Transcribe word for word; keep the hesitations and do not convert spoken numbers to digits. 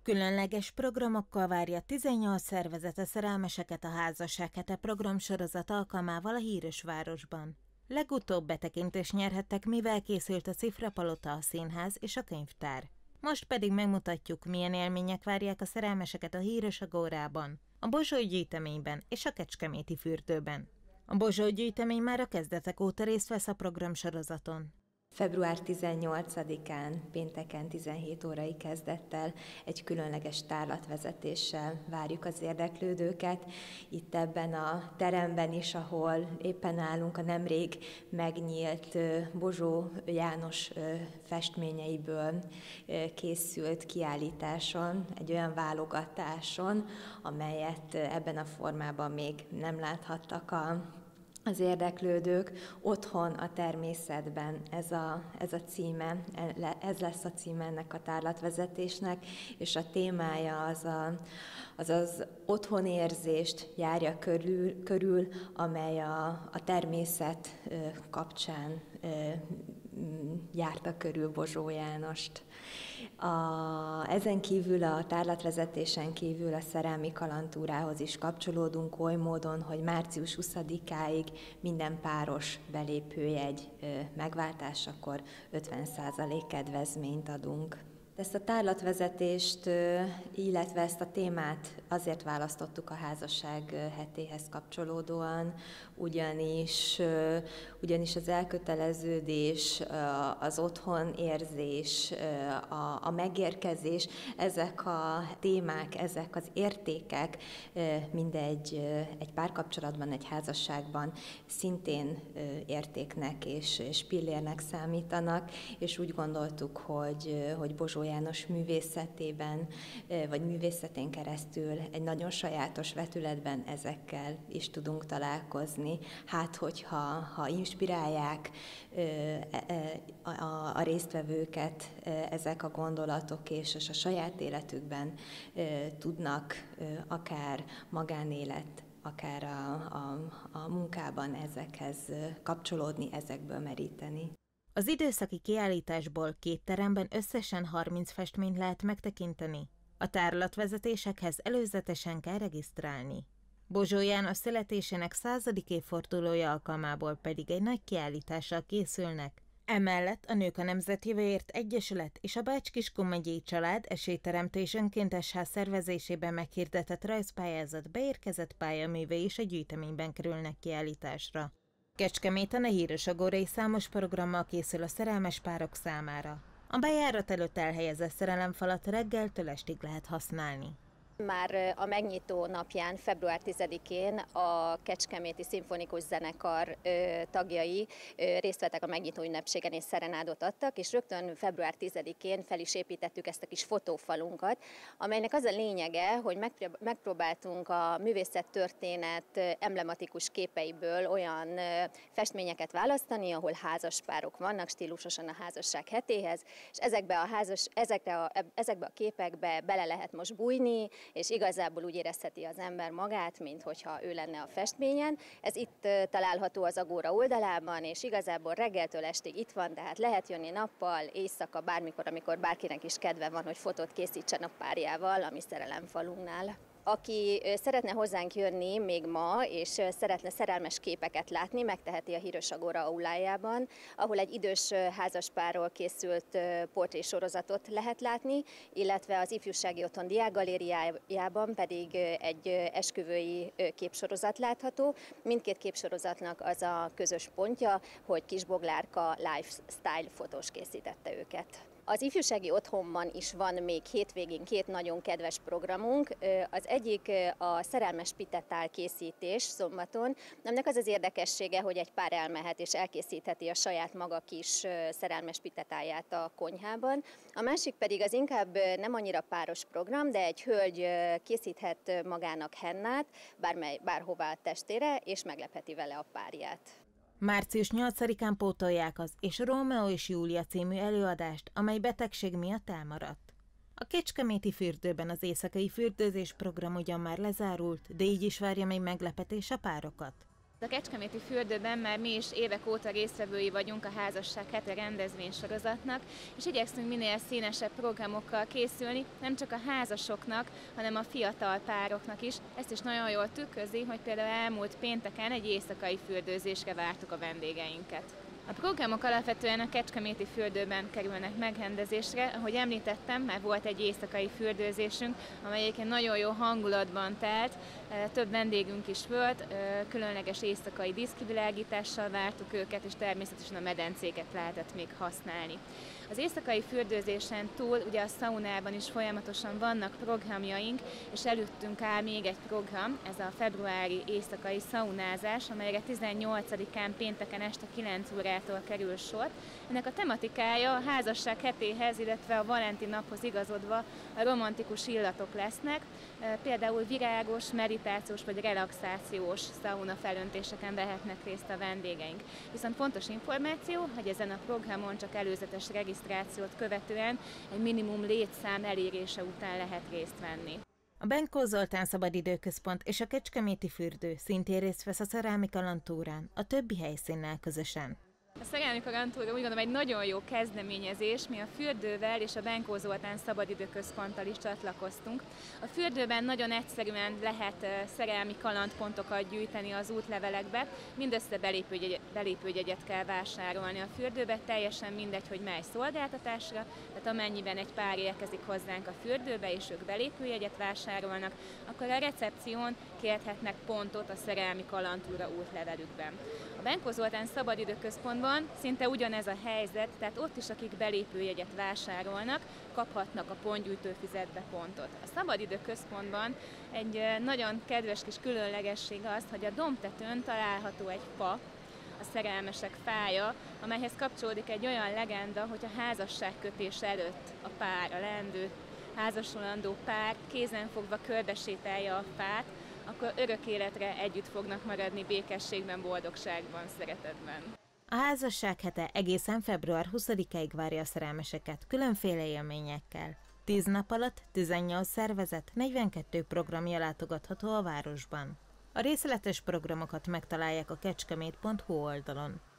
Különleges programokkal várja tizennyolc szervezet a szerelmeseket a Házasság hete programsorozat alkalmával a híres városban. Legutóbb betekintést nyerhettek, mivel készült a Cifrapalota, a színház és a könyvtár. Most pedig megmutatjuk, milyen élmények várják a szerelmeseket a híres agórában, a Bozsói gyűjteményben és a Kecskeméti fürdőben. A Bozsói gyűjtemény már a kezdetek óta részt vesz a programsorozaton. február tizennyolcadikán, pénteken tizenhét órai kezdettel egy különleges tárlatvezetéssel várjuk az érdeklődőket. Itt ebben a teremben is, ahol éppen állunk, a nemrég megnyílt Bozsó János festményeiből készült kiállításon, egy olyan válogatáson, amelyet ebben a formában még nem láthattak a az érdeklődők. Otthon a természetben, ez a, ez a címe, ez lesz a címe ennek a tárlatvezetésnek, és a témája az a, az, az otthonérzést járja körül, körül amely a, a természet kapcsán járta körül Bozsó Jánost. A, ezen kívül, a tárlatvezetésen kívül a szerelmi kalandtúrához is kapcsolódunk oly módon, hogy március huszadikáig minden páros belépőjegy megváltásakor ötven százalék kedvezményt adunk. Ezt a tárlatvezetést, illetve ezt a témát azért választottuk a Házasság hetéhez kapcsolódóan, ugyanis, ugyanis az elköteleződés, az otthonérzés, a, a megérkezés, ezek a témák, ezek az értékek mindegy egy párkapcsolatban, egy házasságban szintén értéknek és, és pillérnek számítanak, és úgy gondoltuk, hogy, hogy Bozsó János művészetében, vagy művészetén keresztül egy nagyon sajátos vetületben ezekkel is tudunk találkozni. Hát, hogyha ha inspirálják a, a, a résztvevőket ezek a gondolatok, és, és a saját életükben tudnak akár magánélet, akár a, a, a munkában ezekhez kapcsolódni, ezekből meríteni. Az időszaki kiállításból két teremben összesen harminc festményt lehet megtekinteni. A tárlatvezetésekhez előzetesen kell regisztrálni. Bozsó János születésének századik évfordulója alkalmából pedig egy nagy kiállítással készülnek. Emellett a Nők a Nemzetjövőért Egyesület és a Bács-Kiskun megyei Család Esélyteremtő és Önkéntes Ház szervezésében meghirdetett rajzpályázat beérkezett pályaművei is a gyűjteményben kerülnek kiállításra. Kecskeméten a híres agórai számos programmal készül a szerelmes párok számára. A bejárat előtt elhelyezett szerelemfalat reggeltől estig lehet használni. Már a megnyitó napján, február tizedikén a Kecskeméti Szimfonikus Zenekar tagjai részt vettek a megnyitó ünnepségen és szerenádot adtak, és rögtön február tizedikén fel is építettük ezt a kis fotófalunkat, amelynek az a lényege, hogy megpróbáltunk a művészettörténet emblematikus képeiből olyan festményeket választani, ahol házaspárok vannak, stílusosan a Házasság hetéhez, és ezekbe a, házas, ezekbe a, ezekbe a képekbe bele lehet most bújni, és igazából úgy érezheti az ember magát, mint hogyha ő lenne a festményen. Ez itt található az Agóra oldalában, és igazából reggeltől estig itt van, tehát lehet jönni nappal, éjszaka, bármikor, amikor bárkinek is kedve van, hogy fotót készítsen a párjával, a mi szerelemfalunknál. Aki szeretne hozzánk jönni még ma, és szeretne szerelmes képeket látni, megteheti a híres Agóra aulájában, ahol egy idős házaspárról készült portrésorozatot lehet látni, illetve az Ifjúsági Otthon diákgalériájában pedig egy esküvői képsorozat látható. Mindkét képsorozatnak az a közös pontja, hogy Kis Boglárka lifestyle fotós készítette őket. Az Ifjúsági Otthonban is van még hétvégén két nagyon kedves programunk. Az egyik a szerelmes pitetál készítés szombaton, aminek az az érdekessége, hogy egy pár elmehet és elkészítheti a saját maga kis szerelmes pitetáját a konyhában. A másik pedig az inkább nem annyira páros program, de egy hölgy készíthet magának hennát bármely, bárhová a testére, és meglepheti vele a párját. Március nyolcadikán pótolják az és Rómeó és Júlia című előadást, amely betegség miatt elmaradt. A Kecskeméti fürdőben az éjszakai fürdőzés program ugyan már lezárult, de így is várja még meglepetés a párokat. A Kecskeméti fürdőben már mi is évek óta résztvevői vagyunk a Házasság hete rendezvénysorozatnak, és igyekszünk minél színesebb programokkal készülni, nem csak a házasoknak, hanem a fiatal pároknak is. Ezt is nagyon jól tükrözi, hogy például elmúlt pénteken egy éjszakai fürdőzésre vártuk a vendégeinket. A programok alapvetően a Kecskeméti fürdőben kerülnek megrendezésre. Ahogy említettem, már volt egy éjszakai fürdőzésünk, amely egyébként nagyon jó hangulatban telt, több vendégünk is volt, különleges éjszakai díszkivilágítással vártuk őket, és természetesen a medencéket lehetett még használni. Az éjszakai fürdőzésen túl ugye a szaunában is folyamatosan vannak programjaink, és előttünk áll még egy program, ez a februári éjszakai szaunázás, amelyre tizennyolcadikán pénteken este kilenc órától kerül sor. Ennek a tematikája a házasság hetéhez, illetve a Valentin naphoz igazodva a romantikus illatok lesznek, például virágos, meditációs vagy relaxációs szauna felöntéseken vehetnek részt a vendégeink. Viszont fontos információ, hogy ezen a programon csak előzetes regisztrációt követően egy minimum létszám elérése után lehet részt venni. A Benkó Zoltán Szabadidőközpont és a Kecskeméti fürdő szintén részt vesz a Szerelmi Kalandtúrán, a többi helyszínnel közösen. A Szerelmi Kalandtúra úgy gondolom egy nagyon jó kezdeményezés, mi a fürdővel és a Benkó Zoltán Szabadidőközponttal is csatlakoztunk. A fürdőben nagyon egyszerűen lehet szerelmi kalandpontokat gyűjteni az útlevelekbe, mindössze belépőjegy, belépőjegyet kell vásárolni a fürdőbe, teljesen mindegy, hogy mely szolgáltatásra, tehát amennyiben egy pár érkezik hozzánk a fürdőbe és ők belépőjegyet vásárolnak, akkor a recepción kérhetnek pontot a Szerelmi Kalandtúra útlevelükben. A Benkó Zoltán Szabadidőközpontban szinte ugyanez a helyzet, tehát ott is, akik belépőjegyet vásárolnak, kaphatnak a pontgyűjtőfüzetbe pontot. A Szabadidőközpontban egy nagyon kedves kis különlegesség az, hogy a dombtetőn található egy fa, a szerelmesek fája, amelyhez kapcsolódik egy olyan legenda, hogy a házasságkötés előtt a pár, a leendő házasulandó pár kézenfogva körbesétálja a fát, akkor örök életre együtt fognak maradni békességben, boldogságban, szeretetben. A Házasság hete egészen február huszadikáig várja a szerelmeseket különféle élményekkel. tíz nap alatt tizennyolc szervezet, negyvenkettő programja látogatható a városban. A részletes programokat megtalálják a kecskemét pont hu oldalon.